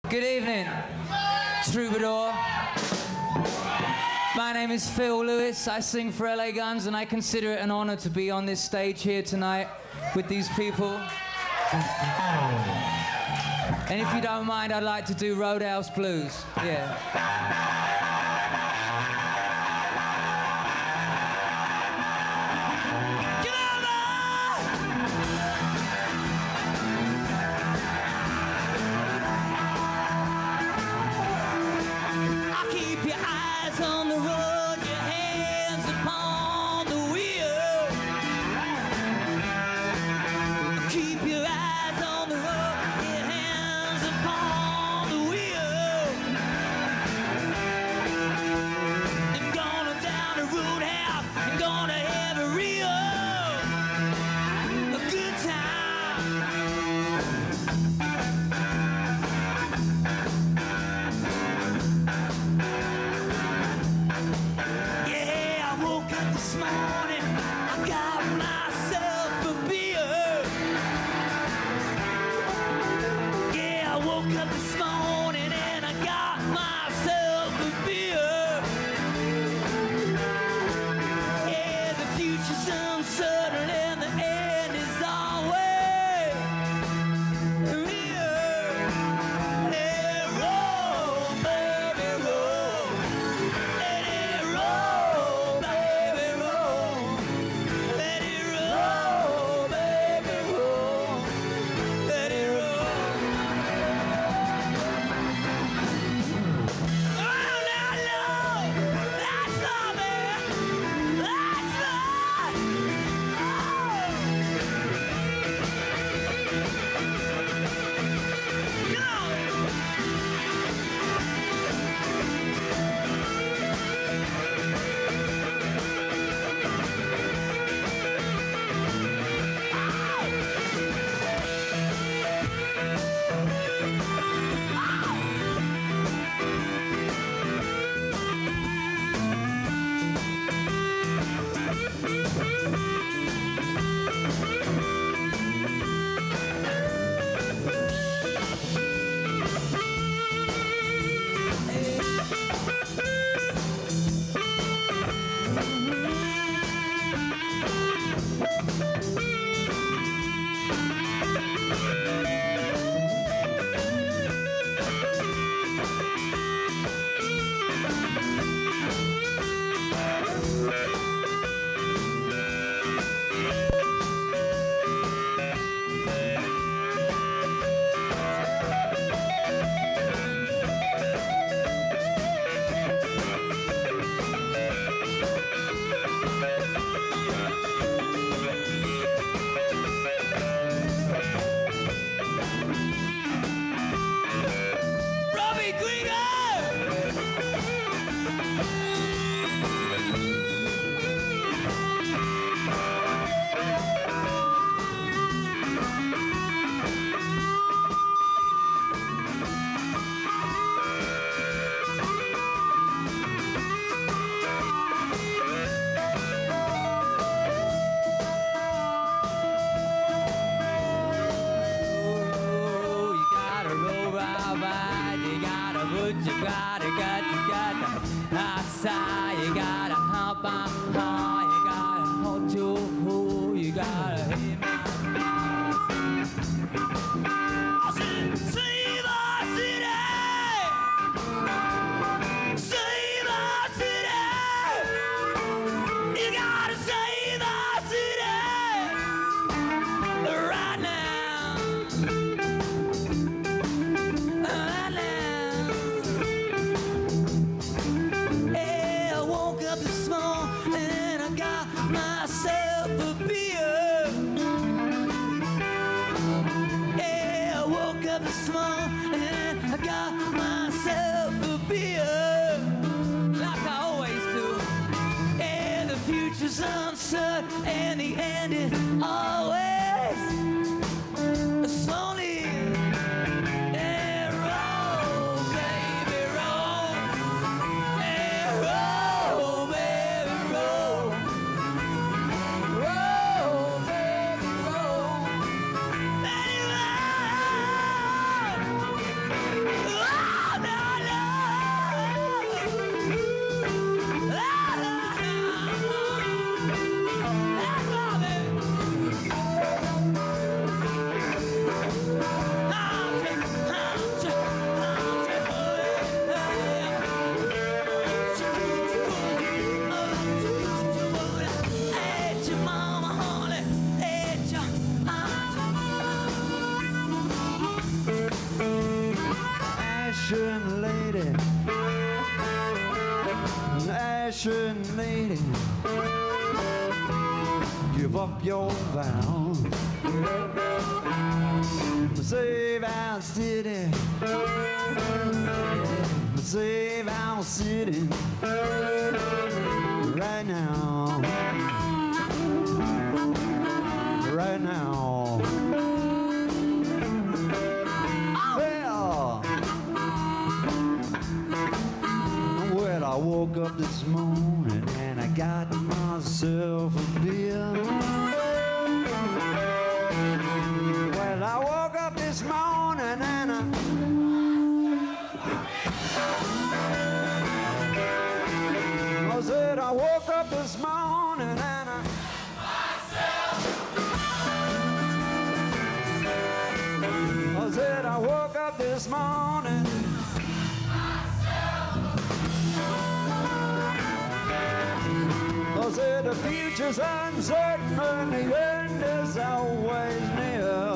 Good evening, Troubador. My name is Phil Lewis. I sing for LA Guns, and I consider it an honor to be on this stage here tonight with these people. And if you don't mind, I'd like to do Roadhouse Blues. Yeah. Robbie Krieger! You gotta, outside, you gotta hop on high, you gotta hold your hole, you gotta hit my I said, save our city! Save our city! You gotta save our city! Right now! Right now! Myself a beer. Yeah, I woke up this morning and I got myself a beer. Like I always do. Yeah, the future's uncertain and the end is always slowly. Yeah, roll, baby, roll. Yeah, roll, baby, roll. Roll, baby, roll. Let it roll. Ashen lady, ashen lady, give up your vow. Save our city, save our city right now, right now. Well, I woke up this morning and I got myself a beer. Well, I woke up this morning and I said I woke up this morning and I said I woke up this morning. I said the future's uncertain and the end is always near.